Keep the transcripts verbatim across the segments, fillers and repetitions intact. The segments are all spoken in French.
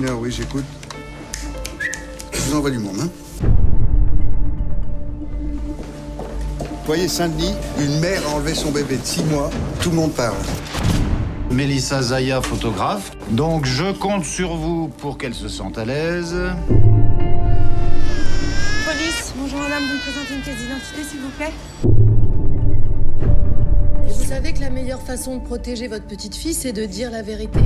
heure, oui, j'écoute. Je vous envoie du monde, hein. Vous voyez, Saint-Denis, une mère a enlevé son bébé de six mois. Tout le monde parle. Mélissa Zaya, photographe. Donc je compte sur vous pour qu'elle se sente à l'aise. Police, bonjour madame, vous me présentez une pièce d'identité s'il vous plaît? Et vous savez que la meilleure façon de protéger votre petite fille, c'est de dire la vérité.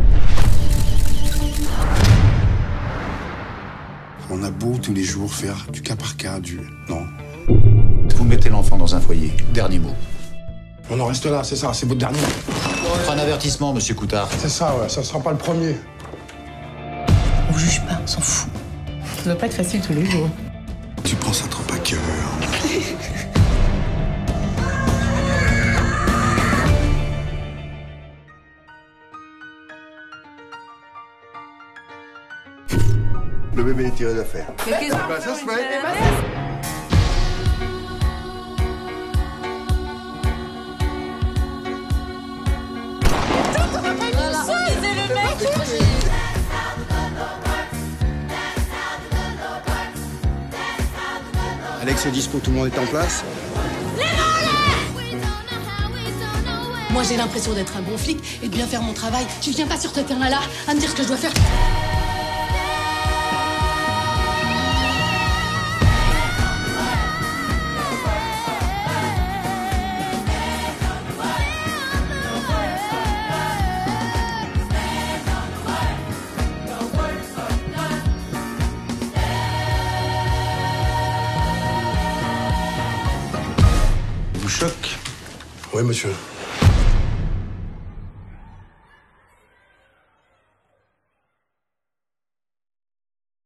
On a beau tous les jours faire du cas par cas, du... Non. Vous mettez l'enfant dans un foyer. Dernier mot. On en reste là, c'est ça, c'est votre dernier. Un avertissement, monsieur Coutard. C'est ça, ouais, ça sera pas le premier. On vous juge pas, on s'en fout. Ça doit pas être facile tous les jours. Tu prends ça trop à cœur. Le bébé est tiré d'affaire. Mais qu'est-ce que Bah, ça se fait. Alex est dispo, tout le monde est en place. Moi, j'ai l'impression d'être un bon flic et de bien faire mon travail. Tu viens pas sur ce terrain-là à me dire ce que je dois faire. Vous choque. Oui, monsieur.